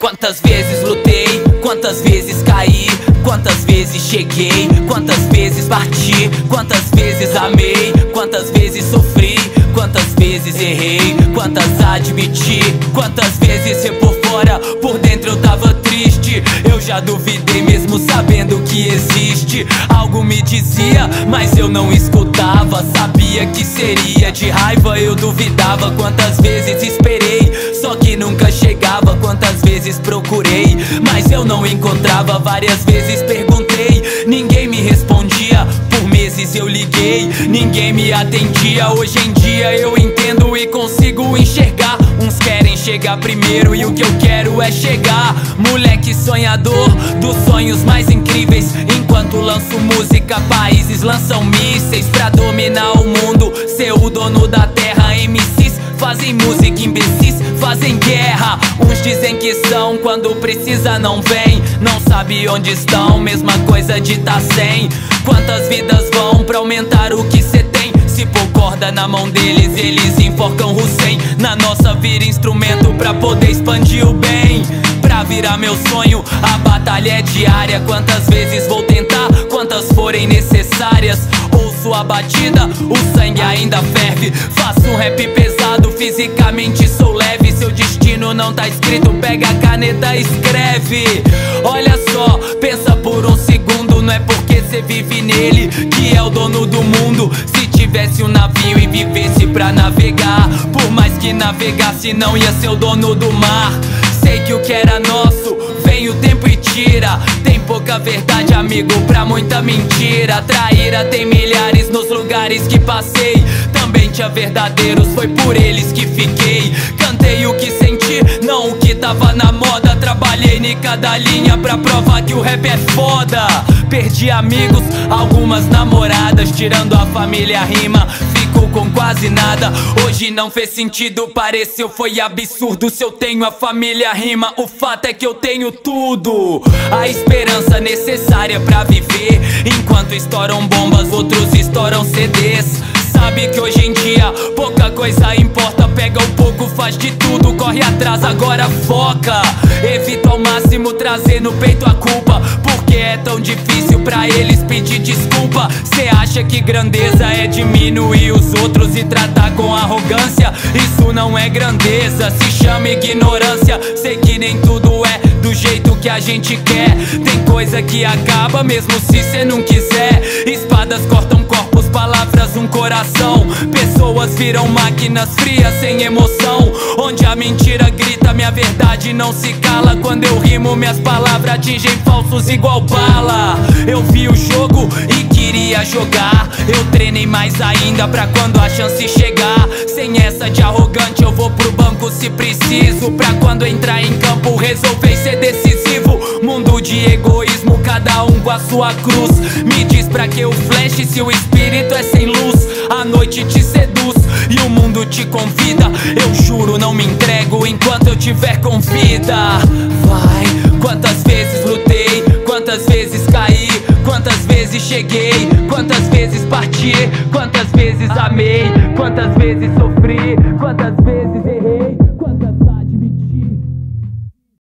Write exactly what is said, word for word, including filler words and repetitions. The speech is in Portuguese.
Quantas vezes lutei, quantas vezes caí, quantas vezes cheguei, quantas vezes parti, quantas vezes amei, quantas vezes sofri, quantas vezes errei, quantas admiti, quantas vezes ser por fora, por dentro eu tava triste. Eu já duvidei mesmo sabendo que existe. Algo me dizia, mas eu não escutava. Sabia que seria, de raiva eu duvidava. Quantas vezes esperei, só que nunca chegava. Quantas vezes procurei, mas eu não encontrava. Várias vezes perguntei, ninguém me respondia. Por meses eu liguei, ninguém me atendia. Hoje em dia eu entendo e consigo enxergar. Uns querem chegar primeiro e o que eu quero é chegar. Moleque sonhador, dos sonhos mais incríveis. Enquanto lanço música, países lançam mísseis pra dominar o mundo, ser o dono da terra. M Cs fazem música, imbecis fazem guerra. Uns dizem que são, quando precisa não vem. Não sabe onde estão, mesma coisa de tá sem. Quantas vidas vão pra aumentar o que cê tem? Se pôr corda na mão deles, eles enforcam Hussein. Na nossa vira instrumento pra poder expandir o bem. Pra virar meu sonho, a batalha é diária. Quantas vezes vou tentar, quantas forem necessárias. Ouço a batida, o sangue ainda ferve. Faço um rap pesado, fisicamente sou leve. Seu destino não tá escrito, pega a caneta e escreve. Olha só, pensa por um segundo. Não é porque cê vive nele que é o dono do mundo. Se tivesse um navio e vivesse pra navegar, por mais que navegasse não ia ser o dono do mar. Sei que o que era nosso vem o tempo e tira. Tem pouca verdade, amigo, pra muita mentira. Traíra tem milhares nos lugares que passei. Também tinha verdadeiros, foi por eles que fiquei. Cantei o que senti, não o que tava na moda. Trabalhei em cada linha pra provar que o rap é foda. Perdi amigos, algumas namoradas. Tirando a família rima, fico com quase nada. Hoje não fez sentido, pareceu, foi absurdo. Se eu tenho a família rima, o fato é que eu tenho tudo. A esperança necessária pra viver. Enquanto estouram bombas, outros estouram C Ds. Sabe que hoje em dia pouca coisa importa. Pega um pouco, faz de tudo, corre atrás, agora foca. Evita ao máximo trazer no peito a culpa, porque é tão difícil pra eles pedir desculpa. Cê acha que grandeza é diminuir os outros e tratar com arrogância? Isso não é grandeza, se chama ignorância. Sei que nem tudo é do jeito que a gente quer. Tem coisa que acaba mesmo se cê não quiser. Espadas cortam corpos, palavras um coração. Pessoas viram máquinas frias sem emoção. Onde a mentira grita, minha verdade não se cala. Quando eu rimo, minhas palavras atingem falsos igual bala. Eu vi o jogo e queria jogar. Eu treinei mais ainda pra quando a chance chegar. Sem essa de arrogante, eu vou pro banco se preciso. Pra quando entrar em campo, resolver ser decisivo. Mundo de egoísmo, cada um com a sua cruz. Me diz pra que o flash se o espírito é sem luz. A noite te seduz e o mundo te convida. Eu juro, não me entrego enquanto eu tiver com vida. Vai, quantas vezes lutei, quantas vezes caí, quantas vezes cheguei, quantas vezes parti, quantas vezes amei, quantas vezes sofri, quantas vezes